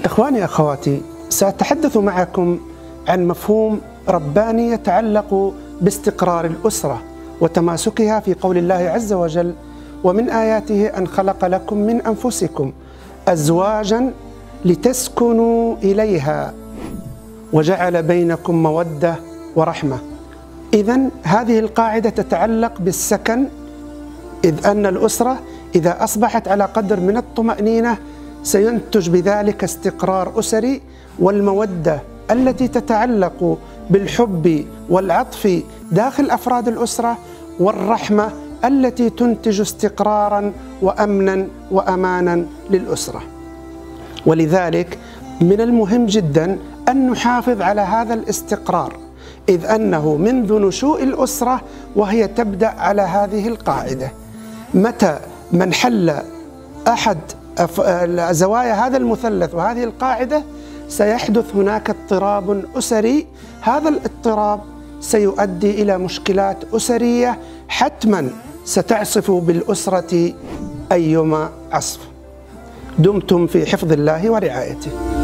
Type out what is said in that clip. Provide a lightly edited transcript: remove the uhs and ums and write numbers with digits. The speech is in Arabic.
إخواني أخواتي، سأتحدث معكم عن مفهوم رباني يتعلق باستقرار الأسرة وتماسكها في قول الله عز وجل: ومن آياته أن خلق لكم من أنفسكم أزواجا لتسكنوا إليها وجعل بينكم مودة ورحمة. إذن هذه القاعدة تتعلق بالسكن، إذ أن الأسرة إذا أصبحت على قدر من الطمأنينة سينتج بذلك استقرار أسري، والمودة التي تتعلق بالحب والعطف داخل أفراد الأسرة، والرحمة التي تنتج استقرارا وأمنا وأمانا للأسرة. ولذلك من المهم جدا أن نحافظ على هذا الاستقرار، إذ أنه منذ نشوء الأسرة وهي تبدأ على هذه القاعدة. متى من حل أحد زوايا هذا المثلث وهذه القاعدة سيحدث هناك اضطراب أسري. هذا الاضطراب سيؤدي إلى مشكلات أسرية حتما ستعصف بالأسرة أيما عصف. دمتم في حفظ الله ورعايته.